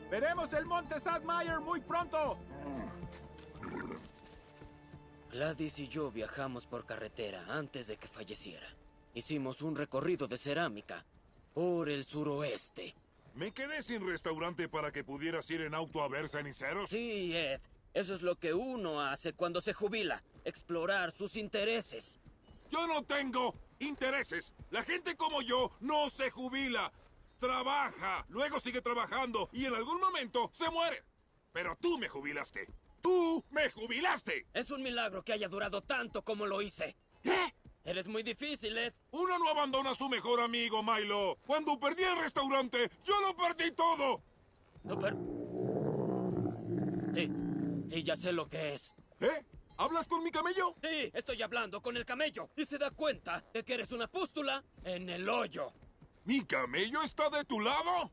¡Veremos el monte Sadmeyer muy pronto! Gladys y yo viajamos por carretera antes de que falleciera. Hicimos un recorrido de cerámica por el suroeste. Me quedé sin restaurante para que pudieras ir en auto a ver ceniceros. Sí, Ed. Eso es lo que uno hace cuando se jubila. Explorar sus intereses. Yo no tengo intereses. La gente como yo no se jubila. Trabaja, luego sigue trabajando y en algún momento se muere. Pero tú me jubilaste. ¡Tú me jubilaste! Es un milagro que haya durado tanto como lo hice. ¿Qué? Eres muy difícil, Ed. Uno no abandona a su mejor amigo, Milo. Cuando perdí el restaurante, yo lo perdí todo. No, pero... Sí, ya sé lo que es. ¿Eh? ¿Hablas con mi camello? Sí, estoy hablando con el camello. Y se da cuenta de que eres una pústula en el hoyo. ¿Mi camello está de tu lado?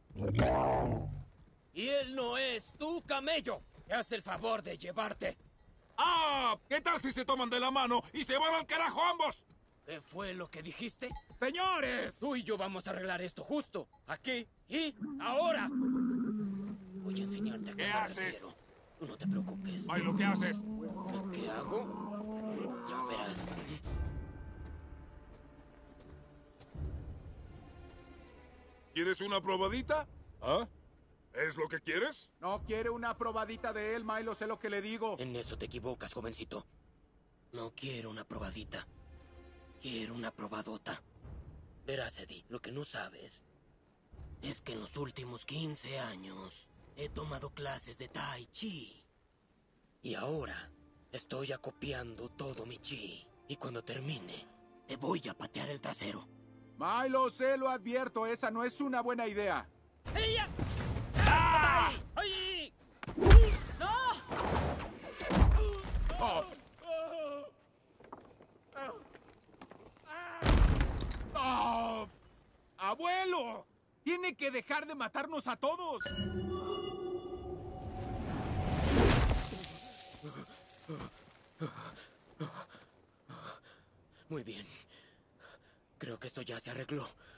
Y él no es tu camello. Te hace el favor de llevarte. ¡Ah! ¿Qué tal si se toman de la mano y se van al carajo ambos? ¿Qué fue lo que dijiste? ¡Señores! Tú y yo vamos a arreglar esto justo, aquí y ahora. Voy a enseñarte a qué ¿Qué me haces? refiero. Tú no te preocupes. Milo, ¿qué haces? ¿Qué hago? Ya verás. ¿Quieres una probadita? ¿Ah? ¿Es lo que quieres? No quiere una probadita de él, Milo, sé lo que le digo. En eso te equivocas, jovencito. No quiero una probadita. Quiero una probadota. Verás, Eddie, lo que no sabes es que en los últimos 15 años he tomado clases de Tai Chi. Y ahora estoy acopiando todo mi chi. Y cuando termine, te voy a patear el trasero. Milo, se lo advierto, esa no es una buena idea. ¡Ella! ¡Ah! ¡Ay! ¡No! Oh. ¡Oh! ¡Abuelo! ¡Tiene que dejar de matarnos a todos! Muy bien. Creo que esto ya se arregló.